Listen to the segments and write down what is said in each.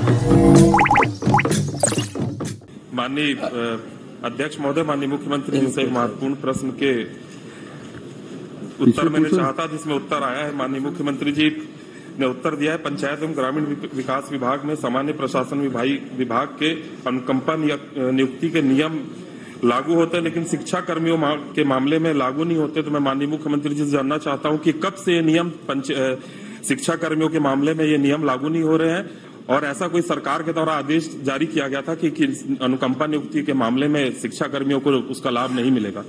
माननीय अध्यक्ष महोदय, माननीय मुख्यमंत्री जी से एक महत्वपूर्ण प्रश्न के उत्तर मैंने चाहा था, जिसमें उत्तर आया है। माननीय मुख्यमंत्री जी ने उत्तर दिया है, पंचायत एवं ग्रामीण विकास विभाग में सामान्य प्रशासन विभाग के अनुकंपा नियुक्ति के नियम लागू होते हैं, लेकिन शिक्षा कर्मियों के मामले में लागू नहीं होते। तो मैं माननीय मुख्यमंत्री जी से जानना चाहता हूं कि कब से ये नियम शिक्षा कर्मियों के मामले में ये नियम लागू नहीं हो रहे हैं, और ऐसा कोई सरकार के द्वारा आदेश जारी किया गया था कि अनुकंपा नियुक्ति के मामले में शिक्षा कर्मियों को उसका लाभ नहीं मिलेगा।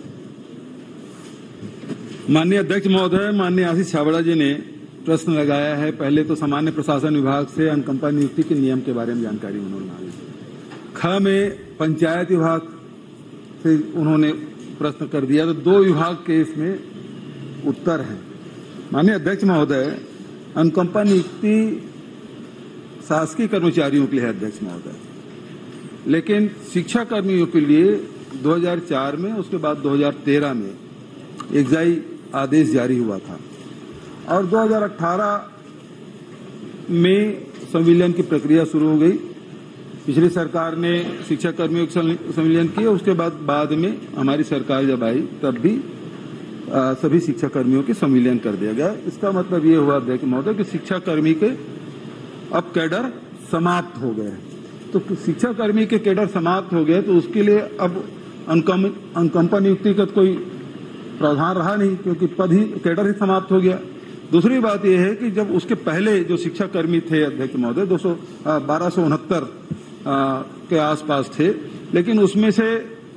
माननीय अध्यक्ष महोदय, माननीय आशीष छाबड़ा जी ने प्रश्न लगाया है। पहले तो सामान्य प्रशासन विभाग से अनुकंपा नियुक्ति के नियम के बारे में जानकारी उन्होंने मांगी। ख में पंचायत विभाग से उन्होंने प्रश्न कर दिया, तो दो विभाग के इसमें उत्तर है। माननीय अध्यक्ष महोदय, अनुकंपा नियुक्ति शासकीय कर्मचारियों के लिए है अध्यक्ष महोदय, लेकिन शिक्षा कर्मियों के लिए 2004 में, उसके बाद 2013 में एक्साई आदेश जारी हुआ था, और 2018 में संविलियन की प्रक्रिया शुरू हो गई। पिछली सरकार ने शिक्षा कर्मियों के संविलियन किया, उसके बाद में हमारी सरकार जब आई तब भी सभी शिक्षा कर्मियों के संविलियन कर दिया गया। इसका मतलब ये हुआ अध्यक्ष महोदय कि शिक्षा कर्मी के अब कैडर समाप्त हो गए। तो शिक्षा कर्मी के कैडर समाप्त हो गए, तो उसके लिए अब अनुकंपा नियुक्ति का कोई प्रावधान रहा नहीं, क्योंकि पद ही, कैडर ही समाप्त हो गया। दूसरी बात यह है कि जब उसके पहले जो शिक्षा कर्मी थे अध्यक्ष महोदय 1269 के आसपास थे, लेकिन उसमें से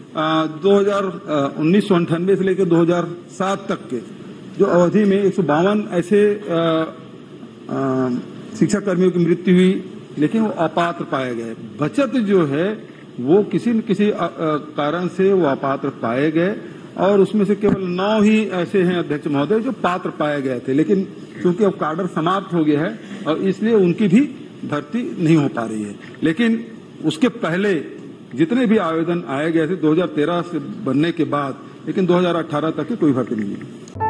1998 से लेकर 2007 तक के जो अवधि में 152 ऐसे शिक्षा कर्मियों की मृत्यु हुई, लेकिन वो अपात्र पाए गए। बचत जो है वो किसी न किसी कारण से वो अपात्र पाए गए, और उसमें से केवल 9 ही ऐसे हैं अध्यक्ष महोदय जो पात्र पाए गए थे, लेकिन क्योंकि अब कार्डर समाप्त हो गया है और इसलिए उनकी भी भर्ती नहीं हो पा रही है। लेकिन उसके पहले जितने भी आवेदन आए गए थे 2013 से बनने के बाद, लेकिन 2018 तक की कोई भर्ती नहीं है।